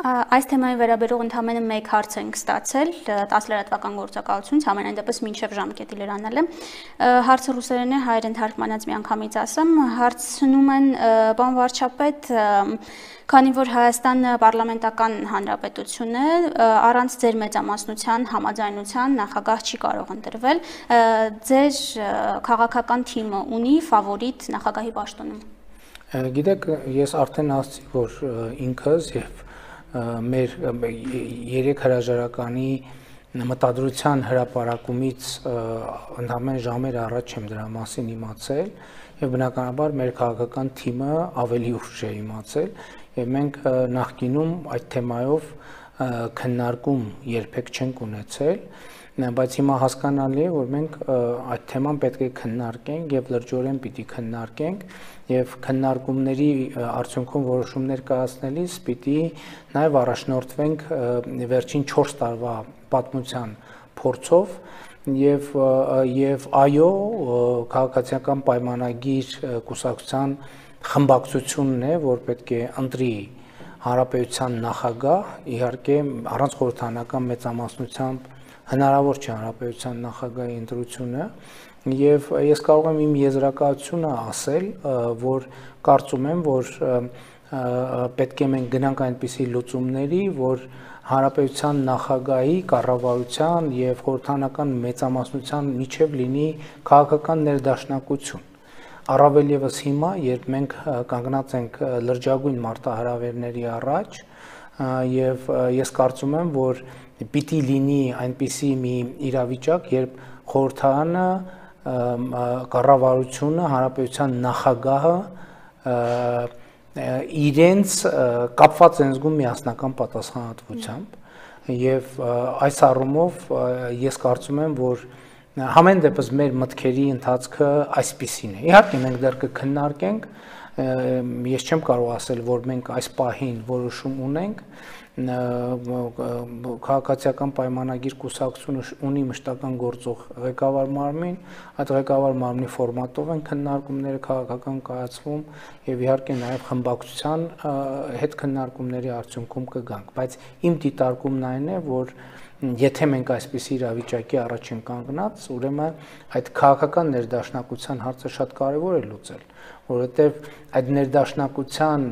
Այս թեմայի վերաբերող ընդամենը մեկ հարց ենք ստացել 10 լրատվական գործակալությունից, համենայն դեպս մինչև ժամկետի լրանալը։ Հարցը ռուսերեն է, հայերեն թարգմանած միանգամից ասեմ, հարցնում են պարոն վարչապետ, քանի որ Հայաստանը պարլամենտական հանրապետություն է, առանց ձեր մեծամասնության համաձայնության նախագահ չի կարող ընտրվել, ձեր քաղաքական թիմը ունի ֆավորիտ նախագահի պաշտոնում։ Գիտեք, ես արդեն ասացի, որ ինքս եւ մեր երեք հրաժարականի մտադրության հրապարակումից ընդամենը ժամեր առաջ եմ դրա մասին իմացել եւ բնականաբար մեր քաղաքական թիմը ավելի ուշ է իմացել եւ մենք նախկինում այդ թեմայով քննարկում երբեք չենք ունեցել, բայց հիմա հասկանալի է, որ մենք այդ թեման պետք է քննարկենք եւ լրջորեն պիտի քննարկենք եւ քննարկումների արդյունքում որոշումներ կայացնելիս պիտի նաեւ առաջնորդվենք վերջին 4 տարվա պատմության փորձով եւ այո քաղաքացիական պայմանագիր կուսակցության խմբակցությունն է, որ պետք է ընտրի հանրապետության նախագահ, իհարկե առանց խորհրդանական մեծամասնությամբ հնարավոր չէ հանրապետության նախագահի ընտրությունը եւ ես կարող եմ իմ եզրակացությունը ասել, որ կարծում եմ, որ պետք է մենք գնանք այնպիսի լուծումների, որ հանրապետության նախագահի կառավարության եւ խորհրդանական մեծամասնության միջև լինի քաղաքական ներդաշնակություն։ Առավել եւս հիմա, երբ մենք կանգնած ենք լրջագույն մարտահրավերների առաջ եւ ես կարծում եմ, որ պիտի լինի այնպիսի մի իրավիճակ, երբ խորհրդարանը, կառավարությունը, հանրապետության նախագահը իրենց կապված են զգում միասնական պատասխանատվությամբ եւ այս առումով ես կարծում եմ, որ համեն դեպս մեր մտքերի ընթացքը այսպիսին է։ Իհարկե մենք դեռ կքննարկենք, ես չեմ կարող ասել, որ մենք այս պահին որոշում ունենք, քաղաքացիական պայմանագիր կուսակցությունը ունի մշտական գործող ղեկավար մարմին, այդ ղեկավար մարմնի ֆորմատով են քննարկումները քաղաքական կայացվում եւ իհարկե նաեւ խմբակցության հետ քննարկումների արդյունքում կգանք, բայց իմ դիտարկումն այն է, որ եթե մենք այսպիսի իրավիճակի առաջ ենք կանգնած, ուրեմն այդ քաղաքական ներդաշնակության հարցը շատ կարեւոր է լուծել, որովհետեւ այդ ներդաշնակության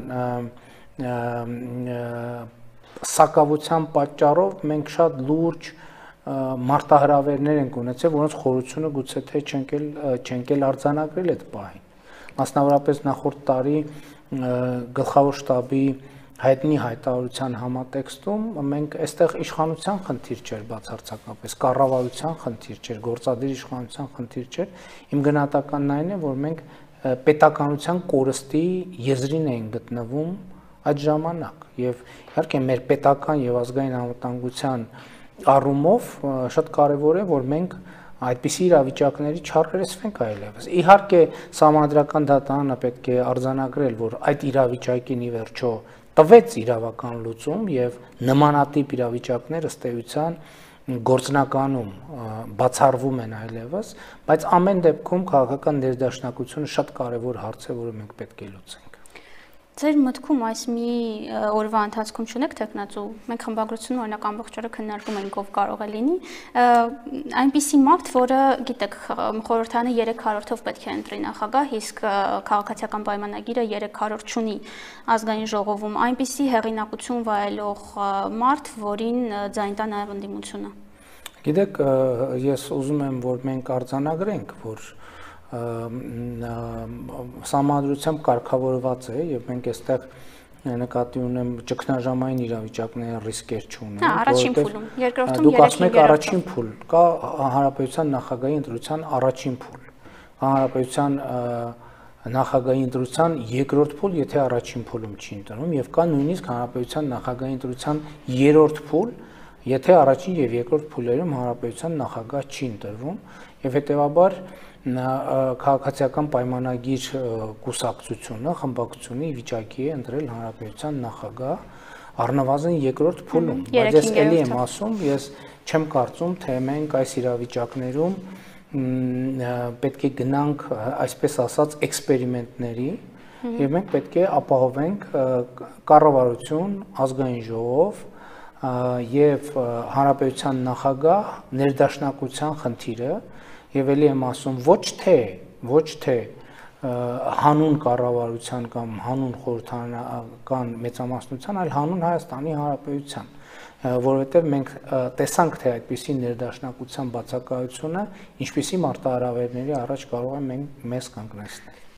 սակավության պատճառով մենք շատ լուրջ մարտահրավերներ ենք ունեցել, որոնց խորությունը գուցե թե չենք էլ արձանագրել այդ պահին։ Մասնավորապես նախորդ տարի գլխավոր շտաբի հայտնի հայտարարության համատեքստում մենք այստեղ իշխանության խնդիր չէր բացարձակապես, կառավարության խնդիր չէր, գործադիր իշխանության խնդիր չէր։ Իմ գնահատականն այն է, որ մենք պետականության կորստի եզրին էին գտնվում այդ ժամանակ եւ իհարկե մեր պետական եւ ազգային անվտանգության առումով շատ կարեւոր է, որ մենք այդպիսի իրավիճակների չառերեսվենք այլևս։ Իհարկե սահմանադրական դատարանը պետք է արձանագրել, որ այդ իրավիճակին ի վերջո տվեց իրավական լուծում եւ նմանատիպ իրավիճակներ ըստ էության գործնականում բացառվում են այլևս, բայց ամեն դեպքում քաղաքական ներդաշնակությունը շատ կարեւոր հարց է, որը մենք պետք է լուծենք։ Ձեր մտքում այս մի օրվա ընթացքում չունեք տեխնացու, մենք խմբագրությունը օրինակ ամբողջ օրը քննարկում ենք ով կարող է լինի, այնպիսի մարդ, որը գիտեք, խորհրդարանը 3/4-ով պետք է ընտրի նախագահ, իսկ քաղաքացիական պայմանագիրը 3/4 չունի ազգային ժողովում, այնպիսի հեղինակություն վայելող մարդ, որին ձայն տա նաև ընդդիմությունը։ Գիտեք, ես ուզում եմ, որ մենք արձանագրենք, որ սահմանադրությամբ կարգավորված է եւ մենք այստեղ նկատի ունեմ ճգնաժամային իրավիճակների ռիսկեր չունենք։ Առաջին փուլում, երկրորդում դուք ասում եք առաջին փուլ, կա հանրապետության նախագահի ընտրության առաջին փուլ, հանրապետության նախագահի ընտրության երկրորդ փուլ, եթե առաջին փուլում չի ընտրվում եւ կա նույնիսկ հանրապետության նախագահի ընտրության երրորդ փուլ, եթե առաջին եւ երկրորդ փուլերում հանրապետության նախագահ չի ընտրվում եւ հետեւաբար քաղաքացիական պայմանագիր կուսակցությունը, խմբակցությունը ի վիճակի է ընտրել հանրապետության նախագահ առնվազն երկրորդ փուլում, բայց ես էլի եմ ասում, ես չեմ կարծում, թե մենք այս իրավիճակներում պետք է գնանք, այսպես ասած, էքսպերիմենտների եւ մենք պետք է ապահովենք կառավարություն, ազգային ժողով եւ հանրապետության նախագահ ներդաշնակության խնդիրը եւ ելի եմ ասում ոչ թե հանուն կառավարության կամ հանուն խորհրդարանական մեծամասնության, այլ հանուն Հայաստանի Հանրապետության, որովհետեւ մենք տեսանք թե այդպիսի ներդաշնակության բացակայությունը ինչպիսի մարտահրավերների առաջ կարող է մեզ կանգնեցնել։